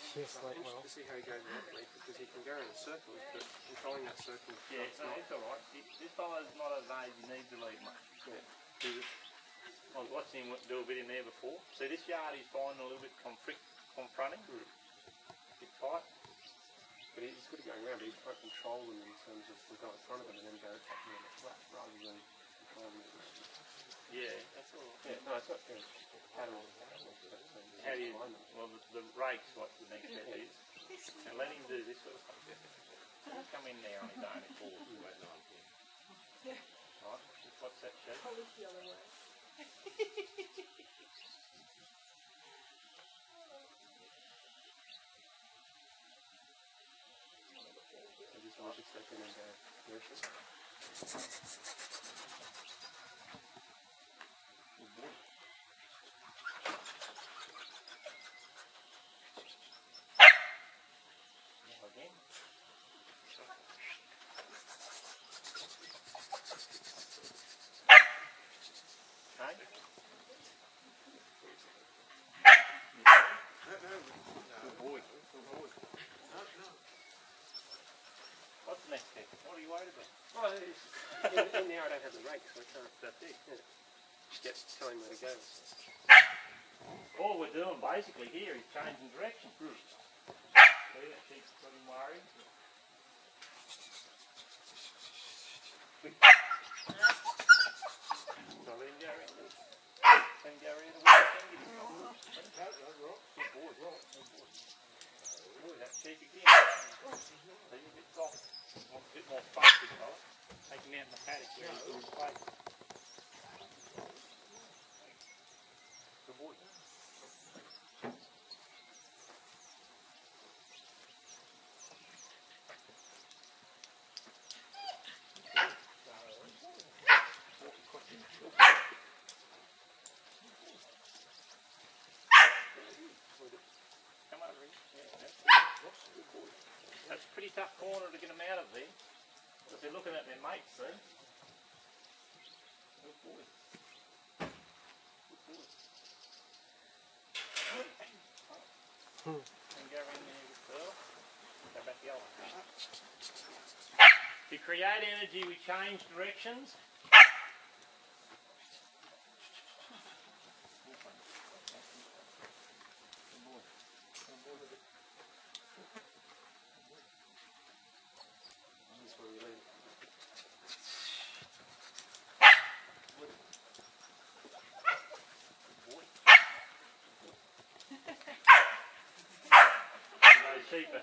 Yes, like well. To see how he goes around me, because he can go in circles, but controlling that circle. Yeah, it's alright. This fella's not at an age he needs to lead much. Yeah. I was watching him do a bit in there before. See, this yard he's finding a little bit confronting. A bit tight. But he's good at going around, but he's trying to control them in terms of the guy in front of him and then go rather than control them. Yeah, that's all. Yeah, no, it's not good. How do you find them? Well, the rake's what the next step is. And let him do this sort of stuff. He'll come in there on his own and forward. Right, what's that shape? Probably the other way. I should step in and go, where should I? Again. Okay. Good boy. What's the next step? What are you worried about? Well, in there I don't have the rake, so I can't. That's it. Yeah. Just tell him where to go. All we're doing basically here is changing direction. See, that keeps him worried. So let him go around. Let him go around the way. Good boy. Boy, that cheek again. See, a bit soft. Wants a bit more fuss, this fella. Take him out in the paddock where he's in his place. Good boy. Come over here. Yeah, that's good boy. That's a pretty tough corner to get them out of there. Because they're looking at their mates, see? Good boy. Good boy. And go in there with Pearl. Go back the other way. To create energy, we change directions. Cheaper.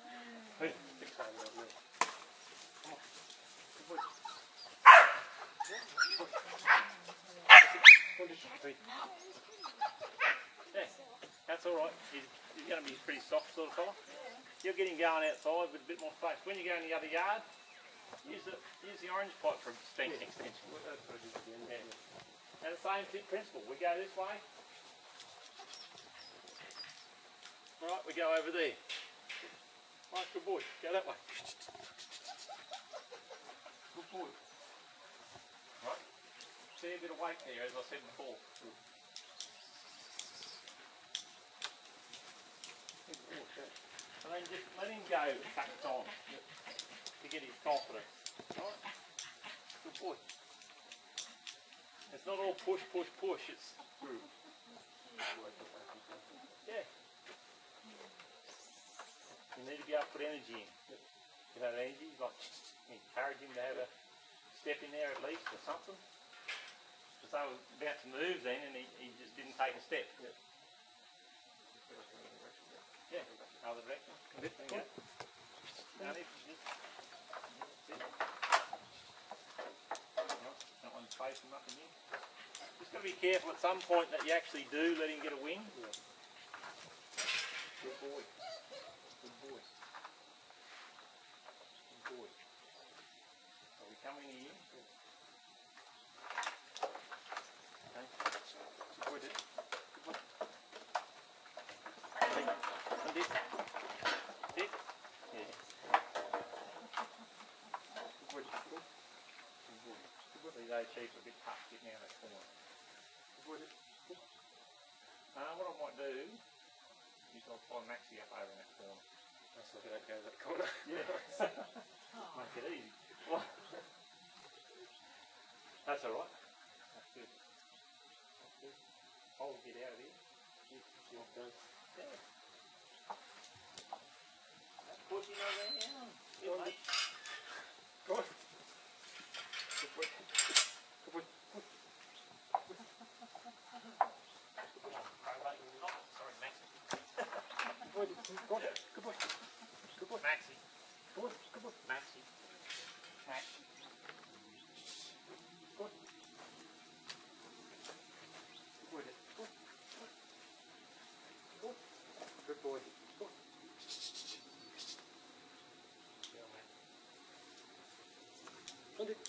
Yeah, that's all right. He's going to be a pretty soft sort of fella. You'll get him going outside with a bit more space. When you go in the other yard, use the orange pipe for extension. Yeah. And the same principle. We go this way. All right, we go over there. Right, good boy. Go that way. Good boy. Right. See a bit of weight there, as I said before. And then just let him go a couple of times to get his confidence. Right? Good boy. It's not all push, push, push. It's yeah. You need to be able to put energy in. You know, energy, like encourage him to have a step in there at least or something. Because I was about to move then and he just didn't take a step. Yeah, other direction. There you go. Now this is it. That one's facing up again. Just got to be careful at some point that you actually do let him get a wing. Good boy. Good boy. Good boy. Are we coming here? Okay. Good boy, Dick. Good boy. Hey, come Dick. Dick. Yeah. Good boy, Dick. Good boy. Good boy. Good boy. These old sheep are a bit tough getting out of that corner. Good boy, Dick. What I might do is I'll find Maxie up over in that corner. That's why they don't go to that corner. Yeah. Make it easy. That's alright. That's good. That's good. I'll get out of here. Yeah, it does. Yeah. That's pushing over there. Good, mate. Go on. Good boy. Good boy. Sorry, Maxie. Good boy. Go on. Good boy. Good boy. Maxie. Go on. Good boy. Maxie. Maxie. Go on. Good boy. Go on. Go on. Good boy. Go on. Yeah, mate. Go on. Go on.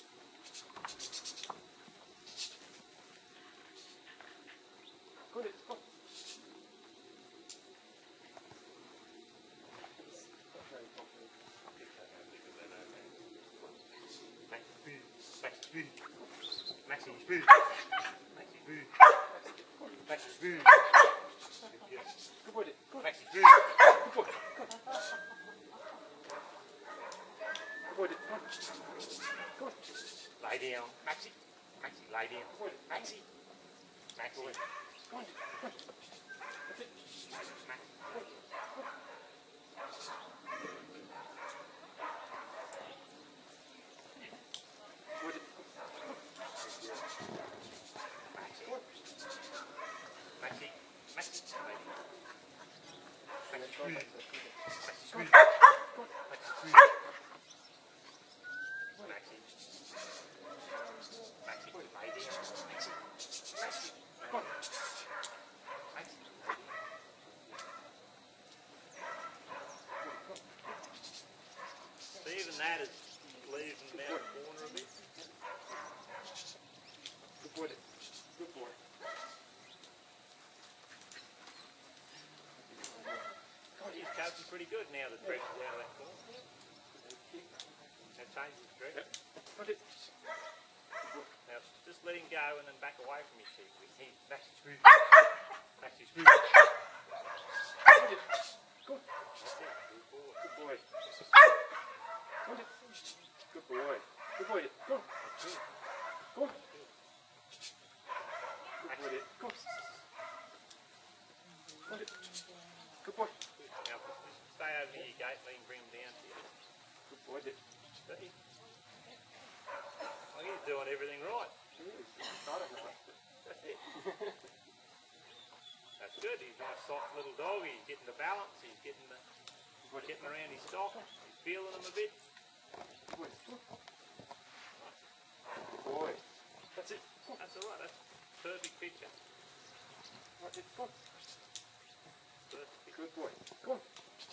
Maxie, speed. Maxie, speed. Maxie, speed. Good boy. Go on. Maxie, speed. Good boy. Go on. Good boy. Go on. Go on. Lay down. Maxie. Maxie, lay down. Maxie. Maxie. Go on. Go on. That's it. Maxie. So even that is leaving them down the corner a bit. Good boy. Good boy. God, he's coaching pretty good now the pressure's out of that corner. That changes his direction. Now just let him go and then back away from his sheep. That's his food. That's his food. Good. That's it. Good boy. Good boy. Good boy. Good boy. Go on. That's it. Go on. Good boy. Go on. Good boy. Now stay over near your gate and let him bring him down to you. Good boy. See? Well, he's doing everything right. That's it. That's good. He's a nice soft little dog. He's getting the balance. He's getting around his stock. He's feeling him a bit. Good boy. That's it. That's all right. That's a perfect picture. Right, go on. Perfect picture. Good boy. Go on.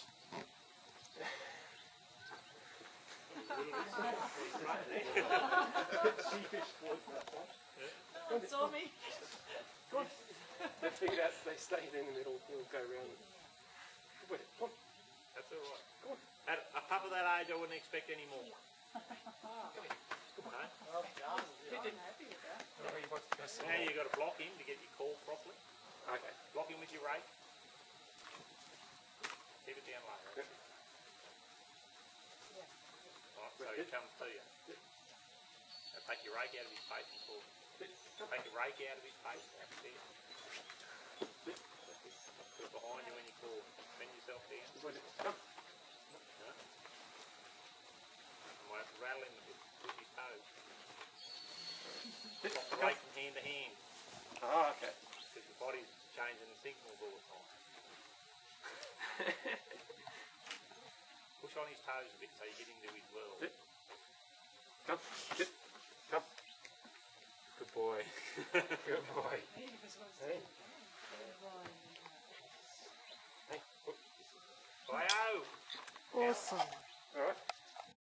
Saw me. Go on. They figured out they stayed in and it'll go around. Good boy. Go on. That's all right. Go on. At a pup of that age, I wouldn't expect any more. No? He didn't happy with that. Now you've got to block him to get your call properly. Okay. Block him with your rake. Keep it down low. Right? Right, so he comes to you. Now take your rake out of his face and call him. Take your rake out of his face. That's it. Put it behind you when you call him. Bend yourself down. Come. No? You might have to rattle him with his toes. Swap the rake from hand to hand. Ah, okay. Because your body's changing the signals all the time. Push on his toes a bit so you get into his world. Come. Sit. Come. Good boy. Good boy. Hey. Hey. Bio! Awesome. All right.